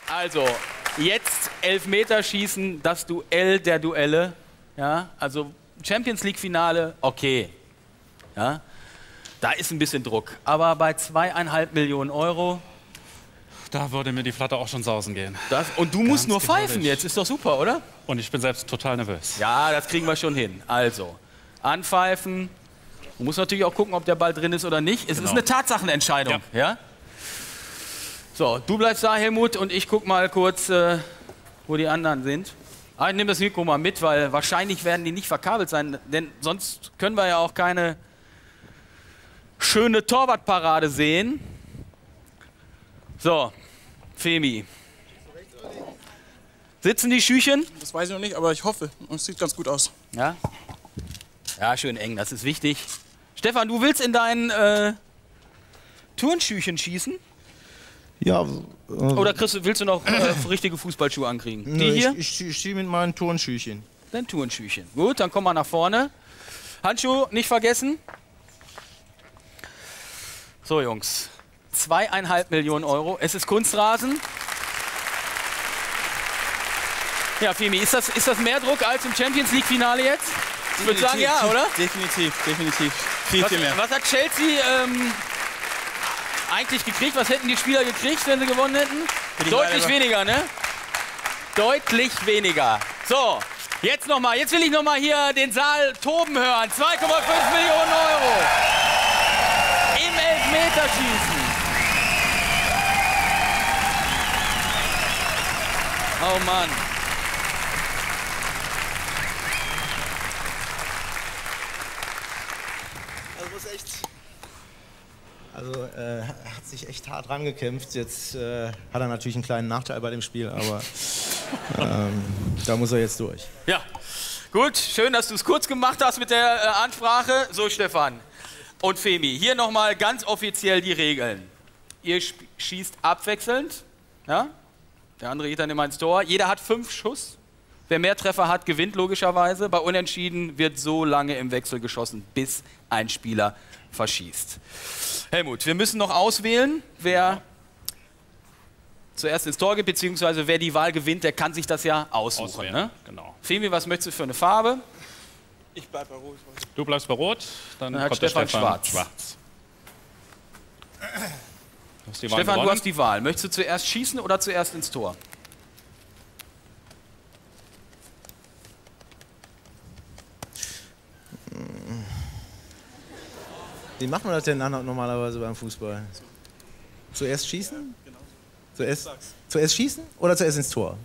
Also, jetzt Elfmeterschießen, das Duell der Duelle. Ja, also Champions League-Finale, okay. Ja, da ist ein bisschen Druck. Aber bei 2,5 Millionen Euro... Da würde mir die Flatter auch schon sausen gehen. Und du musst nur pfeifen jetzt, ist doch super, oder? Und ich bin selbst total nervös. Ja, das kriegen wir schon hin. Also, anpfeifen. Man muss natürlich auch gucken, ob der Ball drin ist oder nicht. Es ist eine Tatsachenentscheidung. Ja? So, du bleibst da, Helmut, und ich guck mal kurz, wo die anderen sind. Ich nehme das Mikro mal mit, weil wahrscheinlich werden die nicht verkabelt sein, denn sonst können wir ja auch keine schöne Torwartparade sehen. So, Femi. Sitzen die Schüchen? Das weiß ich noch nicht, aber ich hoffe. Es sieht ganz gut aus. Ja? Ja, schön eng, das ist wichtig. Stefan, du willst in deinen Turnschüchen schießen? Ja. Oder willst du noch richtige Fußballschuhe ankriegen? Die hier? Ich stehe mit meinen Turnschüchen. Dein Turnschüchen. Gut, dann komm mal nach vorne. Handschuh nicht vergessen. So, Jungs. 2,5 Millionen Euro. Es ist Kunstrasen. Ja, Femi, ist das mehr Druck als im Champions League-Finale jetzt? Ich würde sagen, ja, oder? Definitiv. Viel mehr. Was hat Chelsea eigentlich gekriegt? Was hätten die Spieler gekriegt, wenn sie gewonnen hätten? Deutlich weniger, ne? Deutlich weniger. So, jetzt nochmal. Jetzt will ich nochmal hier den Saal toben hören. 2,5 Millionen Euro. Im Elfmeterschießen. Oh Mann. Hat sich echt hart rangekämpft. Jetzt hat er natürlich einen kleinen Nachteil bei dem Spiel, aber da muss er jetzt durch. Ja, gut. Schön, dass du es kurz gemacht hast mit der Ansprache. So, Stefan und Femi, hier nochmal ganz offiziell die Regeln. Ihr schießt abwechselnd. Ja? Der andere geht dann immer ins Tor. Jeder hat 5 Schuss. Wer mehr Treffer hat, gewinnt logischerweise. Bei Unentschieden wird so lange im Wechsel geschossen, bis ein Spieler verschießt. Helmut, wir müssen noch auswählen, wer zuerst ins Tor geht, beziehungsweise wer die Wahl gewinnt, der kann sich das ja aussuchen. Ne? Genau. Femi, was möchtest du für eine Farbe? Ich bleib bei Rot. Du bleibst bei Rot, dann hat kommt Stefan der schwarz. Stefan, du hast die Wahl. Möchtest du zuerst schießen oder zuerst ins Tor? Wie macht man das denn normalerweise beim Fußball? Zuerst schießen? Zuerst schießen oder zuerst ins Tor?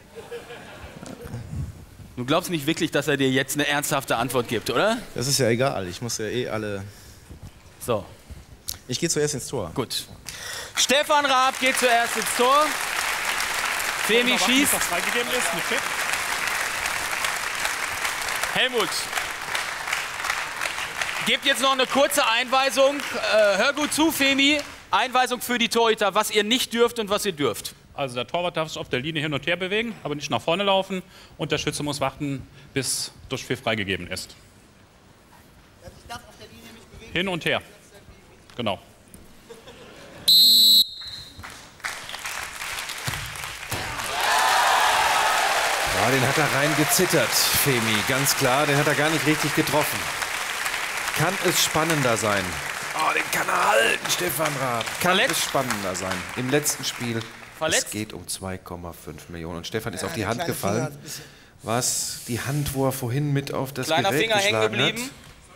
Du glaubst nicht wirklich, dass er dir jetzt eine ernsthafte Antwort gibt, oder? Das ist ja egal, ich muss ja eh alle... So. Ich gehe zuerst ins Tor. Gut. Stefan Raab geht zuerst ins Tor. Femi schießt. Helmut. Gebt jetzt noch eine kurze Einweisung. Hör gut zu, Femi. Einweisung für die Torhüter, was ihr nicht dürft und was ihr dürft. Also der Torwart darf sich auf der Linie hin und her bewegen, aber nicht nach vorne laufen. Und der Schütze muss warten, bis Durchpfiff freigegeben ist. Ich darf auf der Linie mich bewegen. Hin und her. Genau. Ja, den hat er reingezittert, Femi. Ganz klar, den hat er gar nicht richtig getroffen. Kann es spannender sein? Oh, den kann er halten, Stefan Raab. Kann es spannender sein? Im letzten Spiel. Verletzt? Es geht um 2,5 Millionen. Und Stefan ist auf die Hand gefallen. Was? Die Hand, wo er vorhin mit auf das Kleiner Gerät Finger hängen geschlagen geblieben.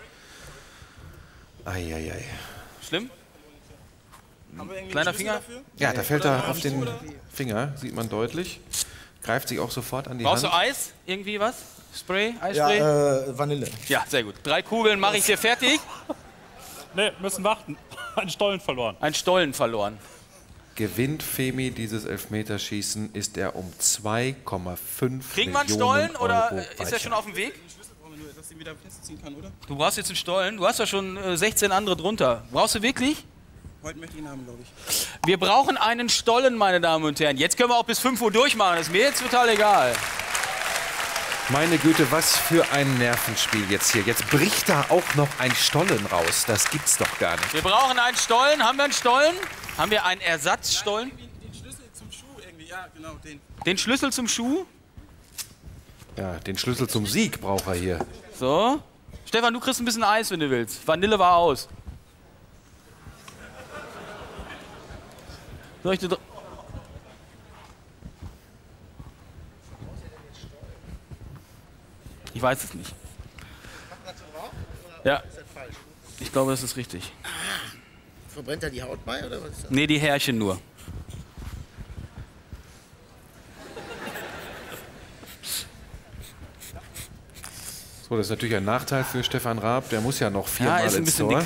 hat. Eieiei. Schlimm? Kleiner Finger? Ja, da fällt er auf den Finger, sieht man deutlich. Greift sich auch sofort an die Brauchst Hand. du Eis? Irgendwie was? Spray? Eisspray? Ja, Vanille. Ja, sehr gut. 3 Kugeln mache ich dir fertig. Ne, müssen warten. Ein Stollen verloren. Ein Stollen verloren. Gewinnt Femi dieses Elfmeterschießen, ist er um 2,5 Kriegen wir einen Stollen oder ist er schon auf dem Weg? Ich wüsste nur, dass sie wieder festziehen kann, oder? Du brauchst jetzt einen Stollen. Du hast ja schon 16 andere drunter. Brauchst du wirklich? Heute möchte ich ihn haben, glaube ich. Wir brauchen einen Stollen, meine Damen und Herren. Jetzt können wir auch bis 5 Uhr durchmachen. Das ist mir jetzt total egal. Meine Güte, was für ein Nervenspiel jetzt hier. Jetzt bricht da auch noch ein Stollen raus. Das gibt's doch gar nicht. Wir brauchen einen Stollen. Haben wir einen Stollen? Haben wir einen Ersatzstollen? Den Schlüssel zum Schuh irgendwie. Ja, genau, den. Den Schlüssel zum Schuh. Ja, den Schlüssel zum Sieg braucht er hier. So. Stefan, du kriegst ein bisschen Eis, wenn du willst. Vanille war aus. Soll ich dir Ich weiß es nicht. Ja. Ich glaube, das ist richtig. Verbrennt er die Haut bei oder was ist das? Nee, die Härchen nur. So, das ist natürlich ein Nachteil für Stefan Raab. Der muss ja noch viermal ist ein ins bisschen Tor. dick.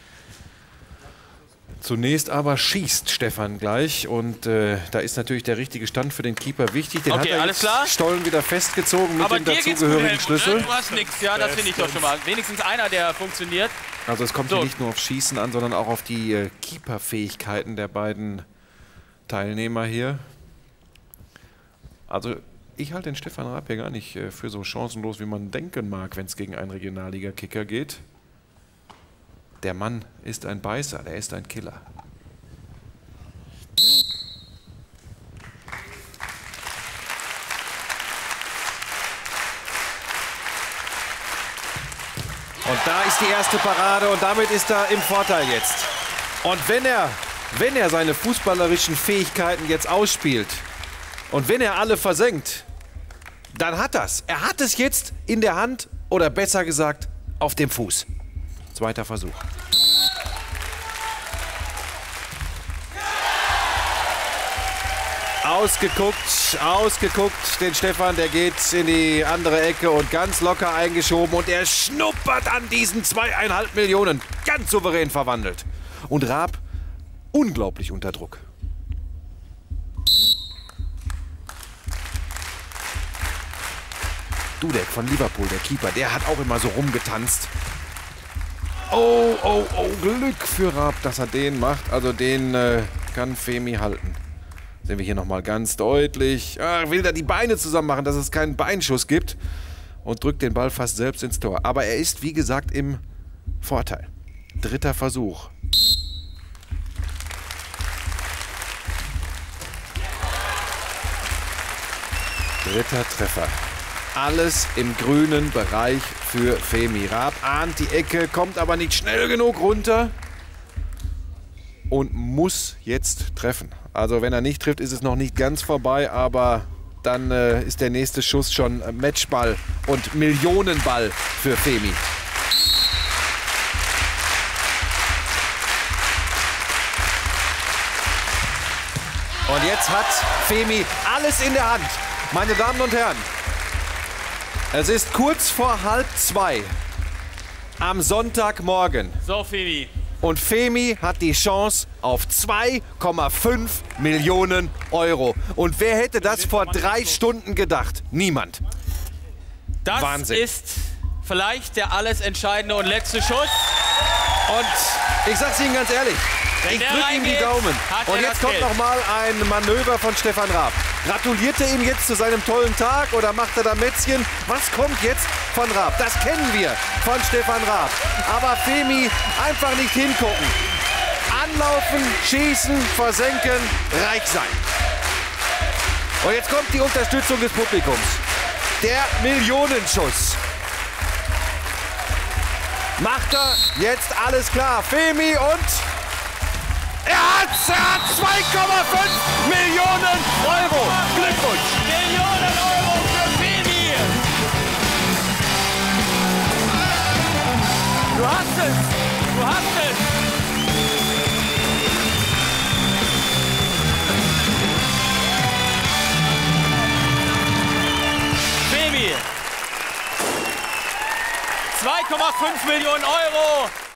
Zunächst aber schießt Stefan gleich und da ist natürlich der richtige Stand für den Keeper wichtig. Den Okay, hat er alles jetzt klar. Stollen wieder festgezogen mit Aber dem dir geht's gut, dazugehörigen Helmut, Schlüssel. ne? Du hast nichts, ja, das finde ich doch schon mal. Wenigstens einer, der funktioniert. Also es kommt So. hier nicht nur auf Schießen an, sondern auch auf die Keeper-Fähigkeiten der beiden Teilnehmer hier. Also ich halte den Stefan Raab hier gar nicht für so chancenlos, wie man denken mag, wenn es gegen einen Regionalliga-Kicker geht. Der Mann ist ein Beißer, der ist ein Killer. Und da ist die erste Parade und damit ist er im Vorteil jetzt. Und wenn er seine fußballerischen Fähigkeiten jetzt ausspielt und wenn er alle versenkt, dann hat er's. Er hat es jetzt in der Hand oder besser gesagt auf dem Fuß. Zweiter Versuch. Ausgeguckt, den Stefan, der geht in die andere Ecke und ganz locker eingeschoben und er schnuppert an diesen 2,5 Millionen, ganz souverän verwandelt. Und Raab unglaublich unter Druck. Dudek von Liverpool, der Keeper, der hat auch immer so rumgetanzt. Oh, Glück für Raab, dass er den macht. Also den kann Femi halten. Sehen wir hier nochmal ganz deutlich. Will da die Beine zusammen machen, dass es keinen Beinschuss gibt. Und drückt den Ball fast selbst ins Tor. Aber er ist, wie gesagt, im Vorteil. Dritter Versuch. Dritter Treffer. Alles im grünen Bereich für Femi. Raab ahnt die Ecke, kommt aber nicht schnell genug runter. Und muss jetzt treffen. Also wenn er nicht trifft, ist es noch nicht ganz vorbei, aber dann ist der nächste Schuss schon Matchball und Millionenball für Femi. Und jetzt hat Femi alles in der Hand. Meine Damen und Herren, es ist kurz vor 1:30 am Sonntagmorgen. So, Femi. Und Femi hat die Chance auf 2,5 Millionen Euro. Und wer hätte das vor 3 Stunden gedacht? Niemand. Das Wahnsinn. ist vielleicht der alles entscheidende und letzte Schuss. Und ich sag's Ihnen ganz ehrlich, ich der drücke ihm die reingeht, Daumen. hat Und er jetzt das kommt Geld. nochmal ein Manöver von Stefan Raab. Gratuliert er ihm jetzt zu seinem tollen Tag oder macht er da Mätzchen? Was kommt jetzt von Raab? Das kennen wir von Stefan Raab. Aber Femi einfach nicht hingucken. Anlaufen, schießen, versenken, reich sein. Und jetzt kommt die Unterstützung des Publikums. Der Millionenschuss. Macht er jetzt alles klar. Femi und er hat 2,5 Millionen Euro. Glückwunsch. Millionen Euro für Femi. Du hast es. Du hast es. Femi. 2,5 Millionen Euro.